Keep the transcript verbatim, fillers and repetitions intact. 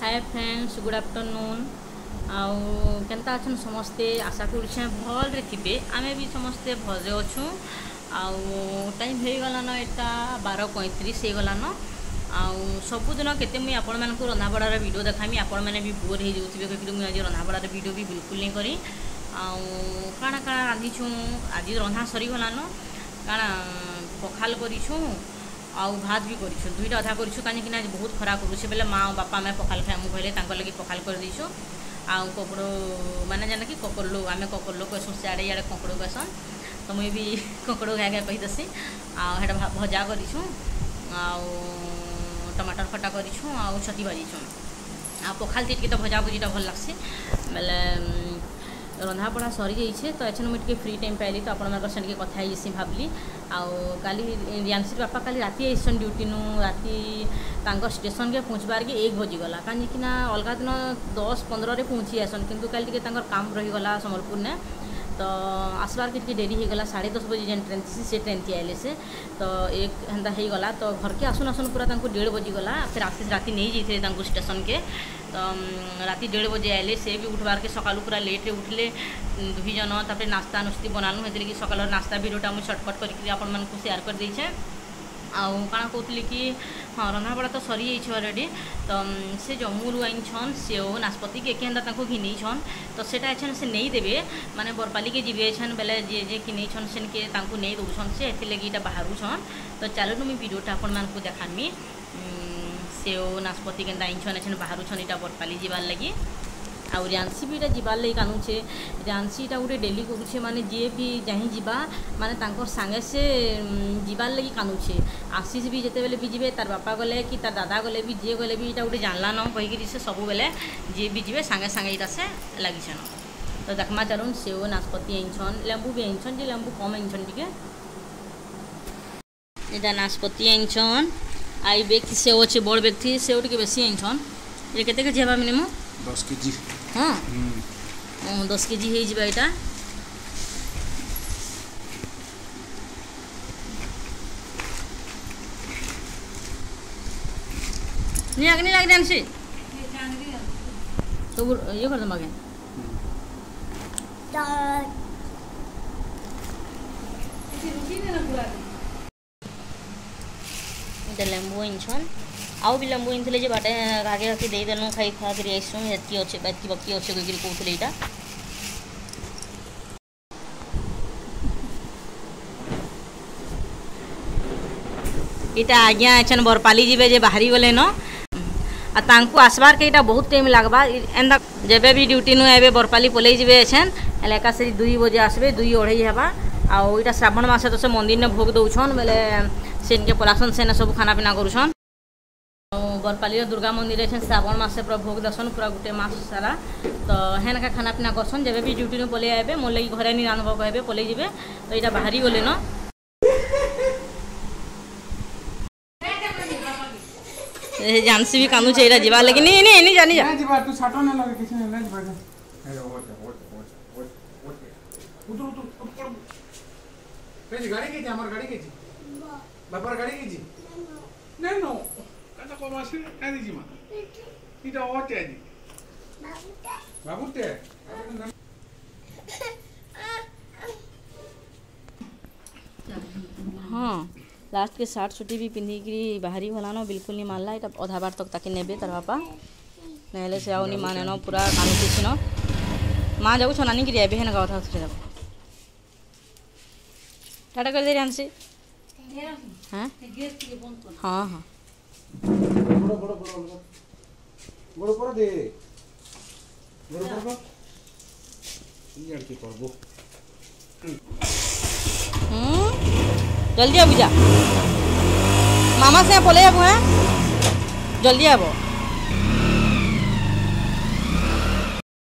Hi friends, good afternoon. आउ केनता अच्छन समस्ते, आशा करुछे भल रे थिबे। आमे भी समस्ते भले अच्छू। आउ टाइम हो गलान एटा बारह पैंतीस हो गलान। आउ सबुदिन केते मुई आपण मानकु रंधाबड़ार वीडियो देखामी, आपण माने भी बोर हो जाउथिबे कि मुई आज रंधाबड़ार वीडियो भी बिल्कुल नहीं करी। आउ काଣା काଣା रांधिछु आज रंधा सरी गलान। काଣା पखाल करिछु आउ भात भी करिछु, दुईटा अधा करिछु कानी कि आज बहुत खरा करूछे बेले माँ बापा मैं पखाल खाइमु कहले तांकर लगी पखाल कर दीछु। आउ ककड़ो माने जाना कि ककरलो आमे ककरलो कहसु, सियाड़े इयाड़े ककड़ो कहसन, तो मुई भी ककड़ो गाय गाय कही दसी। आउ हेटा भजा करिछु, आउ टमाटर खटा करिछु, आउ छती भाजीछु। आ पखाल तिटके तो भजा भुजीटा भल लागसी बेले रंधा पढ़ा सरी जाइए। तो एछन मुझे फ्री टाइम पाइली तो आपण मानकर संगे कथा होइसी भाबली। आउ काली रियांशी बापा काली राति आइसन ड्यूटी नु राति तांको स्टेशन के पहुँचबार के एक बजी गला कहीं कि अलग दिन दस पंद्रह पहुँची आसन, किंतु काली टिके तांकर काम रहीगला संबलपुर ने। तो आसबार के टिके डेरी होगला, साढ़े दस बजे जेन ट्रेन थी से ट्रेन थी आइले से तो एक हेन्ता हो गला। तो घर के आसुन आसुन पूरा तांको डेढ़ बजी गला। फिर आशीष राति नहीं जाइए तांको स्टेशन के, तो राति डेढ़ बजे आइले से भी उठबार के सकालू पूरा लेट रे उठले दुई जन। तापर नास्ता नुस्ती बनानु हेतले कि सकाल नास्ता वीडियोटा मुझे शॉर्टकट करके आपण मानकु शेयर कर देइछे। आउ काଣା कहतली कि हाँ रंधाबड़ा तो सरी जाइए अलरेडी। तो से जम्मू आईन सेओ नाशपति के केन्दा तांको घिनी छन, तो सेटा एछन से नहीं देबे माने बरपाली के जीवे छन बेले जे जे किनै छन सेन के तांको नहीं दउछन से एथि लगी इटा बाहरु छन। तो चलो नु मी वीडियोटा आपण मानकु देखामी। सेओ नाशपति केन्दा आईन छन एछन बाहरु छन इटा बरपाली जीवार लगी। आउ रियांशी भी जीवार लगी कानुछे। रियांशीटा गोटे डेली करुछे, माने जी भी जहीं जीवा माने तांकर सांगे से जीवार लगी कानुछे। आशीष भी जिते बेले भी जीवे, तार बापा गले कि तार दादा गले भी जे गले भी इटा गोटे जानला न कहीकि से सब बेले जी भी जीवे सांगे सांगे इटा से लगिछन। तो देखमा चलुन सेओ नाशपति आइछन, लेंबू भी आइछन, जे लेंबू कम आइछन टिके। एटा नाशपति आइछन, आई व्यक्ति सेओ अच्छे बड़ व्यक्ति सेओ टिके बेसी आइछन। ये केते के जेबा मिनिमम दस केजी। हाँ हम्म दस केजी हो जाए यहाँ। नहीं आगे नहीं लग जाए तो ये कर दम आगे लेंबू इंछन आउ भी लेंबू इनथिले जे बाटे घागे घाके दे देनु खाई खा करी आइसु हेतकी अच्छे बाकी बाकी अच्छे कहि कहथले इटा। इटा आज्ञा एछन बरपाली जीवे जे बाहरी गले न आ तांकु आसबार के इटा बहुत टाइम लागबा। एंदा जेबे भी ड्यूटी नु एबे बरपाली पलै जीवे एछन एलाका से दुई बजे आसबे दुई अढ़ाई हेबा। आउ इटा श्रावण मास तो से मंदिर ने भोग दउछन बेले सेन के पलासन सेन सब खाना पीना करूछन। बरपाली दुर्गा मंदिर है श्रावण मासे पूरा भोग दसन पूरा गोटे मास सारा। तो हेन का खाना पीना करसन जब भी ड्यूटी पलै आए मोर लगी घरे नहीं रांधब कहबे पलै जीवे। तो यहाँ बाहरी गले न जानसी भी कानू चाहिए जीवा लगी नहीं नहीं नहीं जानी जा जीवा तू छाटो ना लगे किसी ने ले जीवा हे ओ ओ ओ उतर उतर पे गाड़ी के हमर गाड़ी के बापर गाड़ी के नहीं नो कता को मासे आनी जी मा इटा ओटे आनी बाबूते हाँ लास्ट के शर्ट छुट्टी भी पिंधिकी बाहरी होलानो बिल्कुल नहीं मानला। इटा अधा बार तक ताकि नेबे तार बापा नहले से आउ नहीं माने न पूरा कानू किसी न माँ जाऊ छनानी गिरी आबे है ना गाँव था जाब टाटा कर दे रियांशी। हाँ हाँ हाँ बड़ो बड़ो बड़ो बड़ो पर दे बड़ो पर ये लड़की करबो। हम्म जल्दी आ बुझा मामा से बोले अब हैं जल्दी आबो।